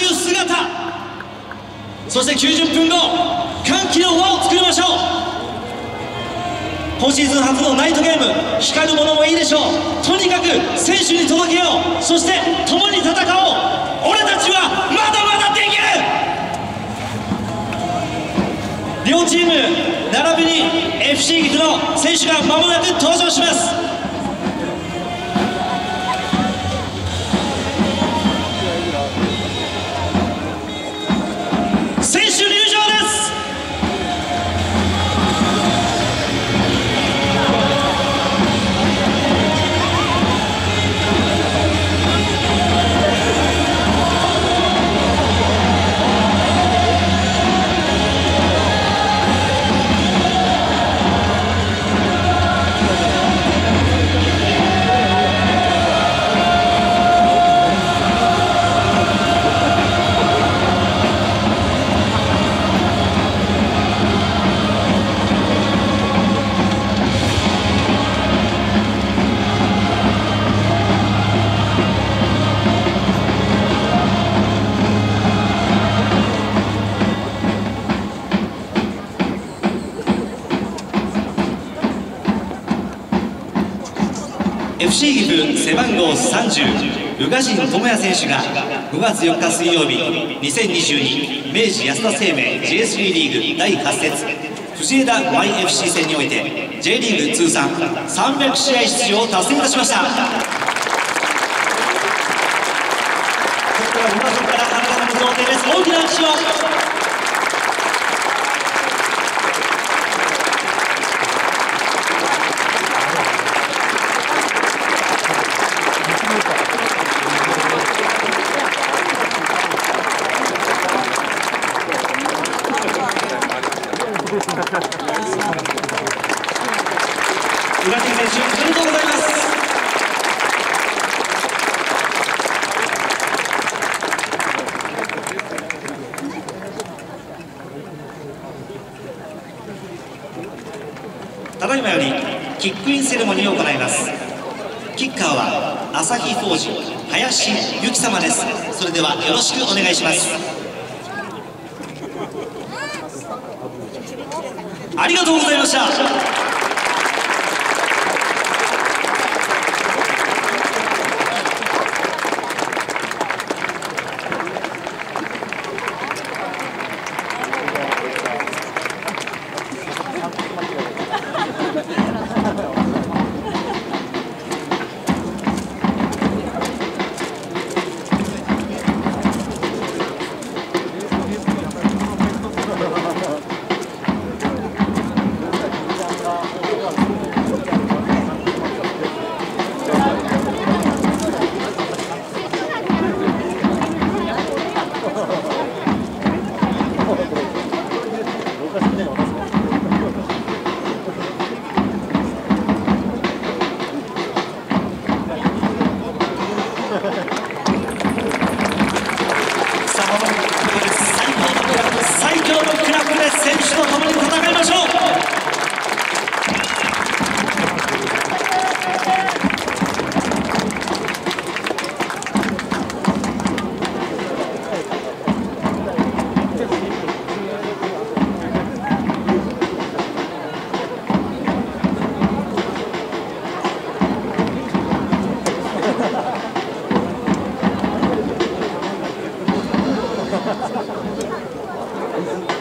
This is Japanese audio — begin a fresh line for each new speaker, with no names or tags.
いう姿、そして90分後歓喜の輪を作りましょう。今シーズン初のナイトゲーム、光るものもいいでしょう。とにかく選手に届けよう。そして共に戦おう。俺たちはまだまだできる。両チーム並びに FC 岐阜の選手が間もなく登場します。選手入場です。FC 岐阜背番号30宇賀神智也選手が5月4日水曜日2022明治安田生命 J3 リーグ第8節藤枝 YFC 戦において J リーグ通算300試合出場を達成いたしました。ここから5場所からあなたの無造定です。大きな拍手を。宇賀神選手、おめでとうございます。ただいまよりキックインセレモニーを行います。キッカーは朝日フォージ林由紀様です。それではよろしくお願いします。ありがとうございました。最強のクラブで選手と共に戦いましょう。最